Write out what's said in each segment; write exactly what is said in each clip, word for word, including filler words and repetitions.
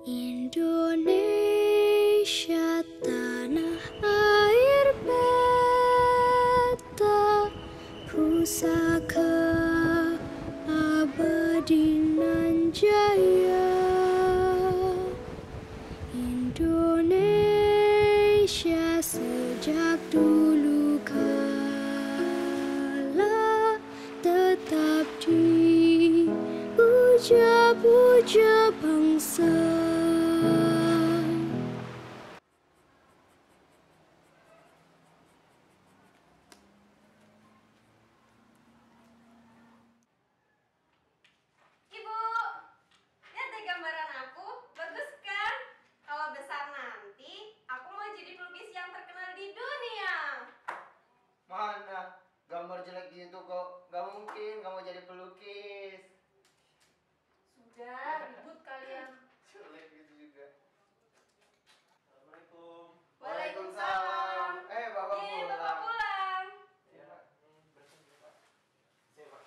Indonesia tanah air beta, pusaka abadi nan jaya. Indonesia sejak dulu kala tetap dipuja-puja bangsa. Ibu, lihat deh gambaran aku, bagus kan? Kalau besar nanti, aku mau jadi pelukis yang terkenal di dunia. Mana? Gambar jelek gitu kok. Gak mungkin kamu jadi pelukis. Sudah, ribut kalian. Jelek gitu juga. Assalamualaikum. Waalaikumsalam. Eh, bapak Iya, pulang. bapak pulang. Iya, Pak. Hmm, berapa nih, Pak? Sini, Pak.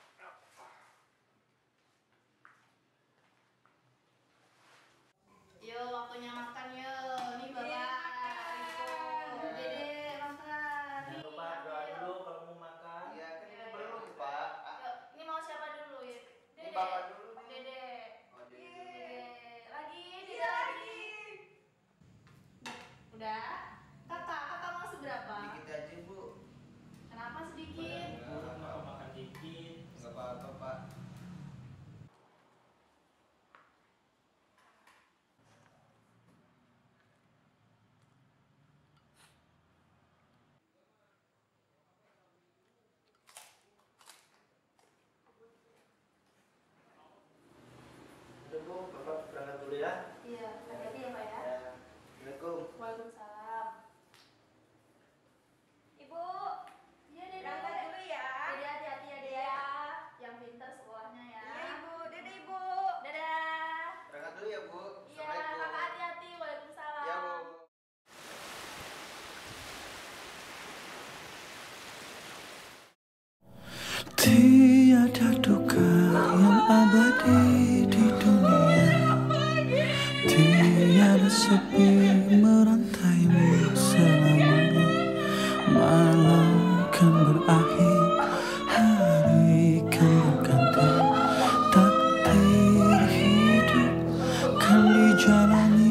Yo, waktunya makan yo. Nih bapak. Iya, makan. Ibu, Dede makan. Jangan lupa doa dulu kalau mau makan. Iya, kan Iya, ini belum, Pak. Ah, Yuk, ini mau siapa dulu ya? Ini bapak dulu nih. Dede. Oh, jadi Iya. dulu. Dede. Lagi, Dede Iya lagi. lagi. Udah? Kakak, kakak mau seberapa? Dikit aja, Bu. Kenapa sedikit? Badan guru kenapa makan dikit? Enggak apa-apa, Pak. Udah Bu, Bapak berangkat dulu ya. Iya, hati-hati ya Pak ya. Ya. Assalamualaikum. Waalaikumsalam. Ibu, Iya, Dede. berangkat dulu ya. Dede hati-hati ya, Dede. Iya. Yang pintar sekolahnya ya. Iya, Ibu. Dadah, Ibu. Dadah. Berangkat dulu ya, Bu. Iya, Assalamualaikum. kakak hati-hati. Waalaikumsalam. Ya, Bu. Tiada duka yang abadi di dunia, tiada sepi merantaimu selamanya. Malam kan berakhir, hari kan berganti, takdir hidup kan dijalani.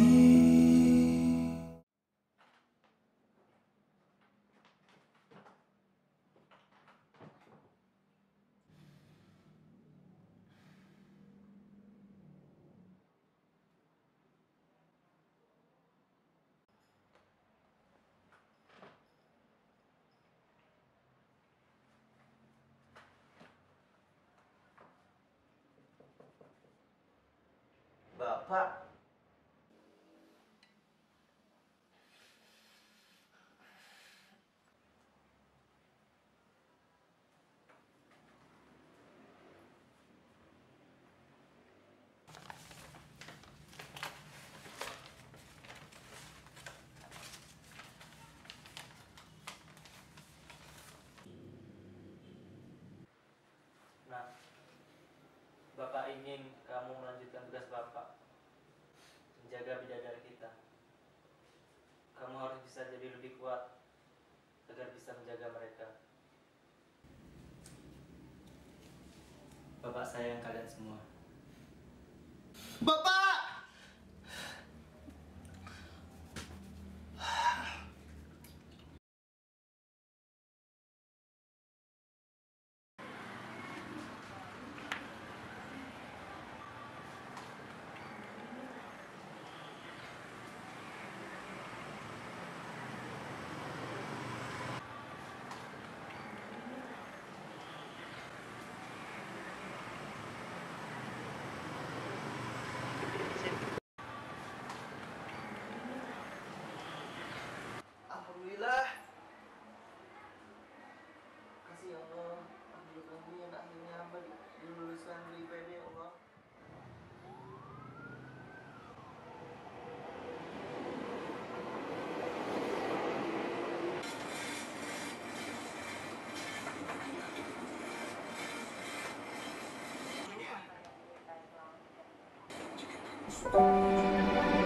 Bapak. Nah, Bapak ingin kamu melanjutkan tugas Bapak, menjaga bidadari kita. Kamu harus bisa jadi lebih kuat agar bisa menjaga mereka. Bapak sayang kalian semua. Bapak! Alhamdulillah. Kasih ya Allah. Alhamdulillah akhirnya hamba diluluskan di I P B ya Allah. Sudah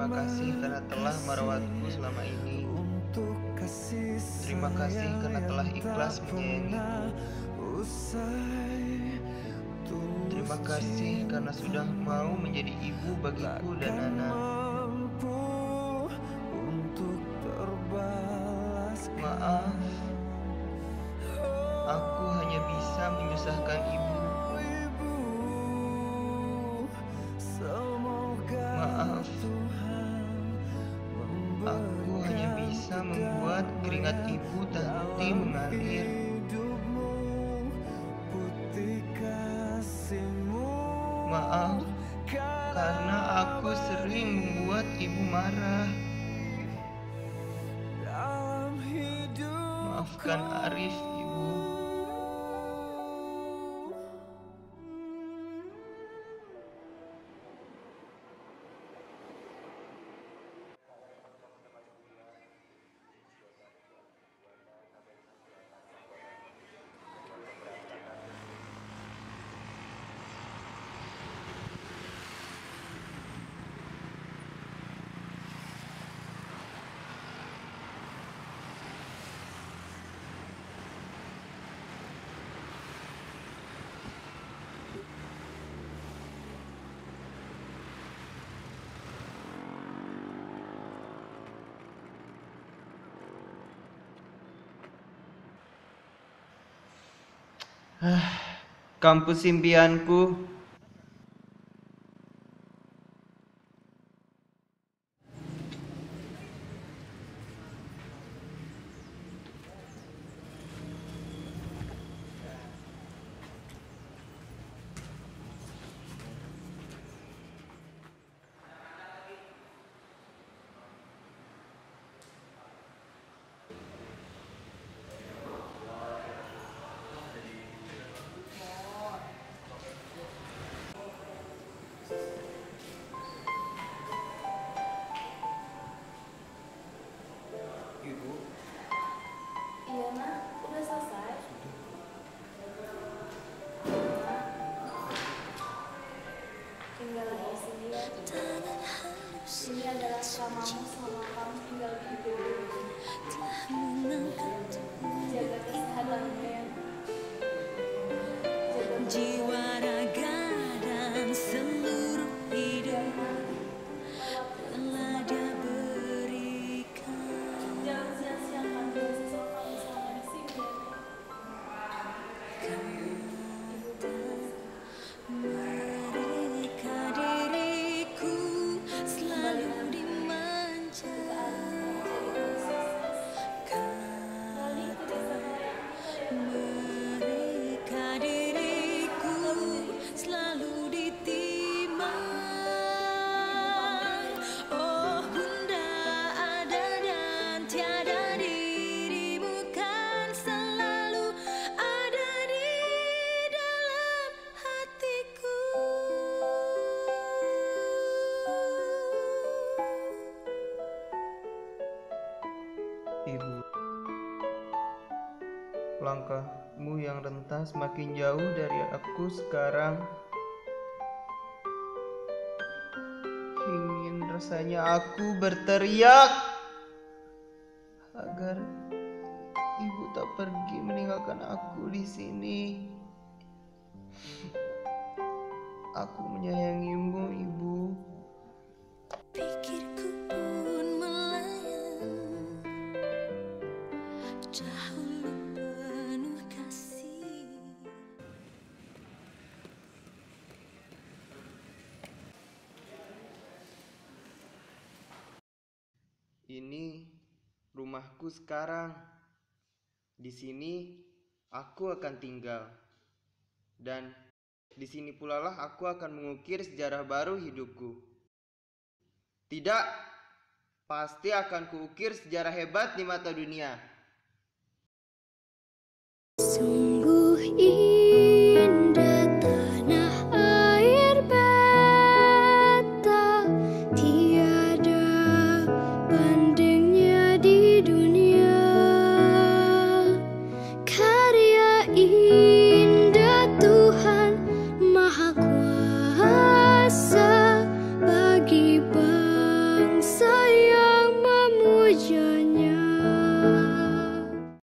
Terima kasih karena telah merawatku selama ini. Terima kasih karena telah ikhlas menyayangiku. Terima kasih karena sudah mau menjadi ibu bagiku dan Nana. Maaf, aku hanya bisa menyusahkan ibu. Maaf, aku hanya bisa membuat keringat ibu tak henti mengalir. Maaf, karena aku sering membuat ibu marah. Maafkan Arif, ibu. Ah, kampus impianku. Iya nak, udah selesai. Tinggal di sini ya. Ini adalah selamamu selama kamu tinggal di hidup. Jaga kesehatanmu ya. Jaga Jiwa, raga, dan seluruh hidup telah dia berikan. jangan sia-siakan beasiswa kamu selama di sini ya. Mereka diriku selalu dimanja. Mereka diriku selalu ditimang. Oh bunda ada dan tiada, dirimu kan selalu ada di dalam hatiku. Ibu, langkahmu yang rentas makin jauh dari aku sekarang. Ingin rasanya aku berteriak agar ibu tak pergi meninggalkan aku di sini. Aku menyayangimu, ibu. Pikirku pun melayang, dahulu penuh kasih. Ini rumahku sekarang. Di sini aku akan tinggal. Dan di sini pula lah aku akan mengukir sejarah baru hidupku. Tidak, pasti akan kuukir sejarah hebat di mata dunia. Sungguh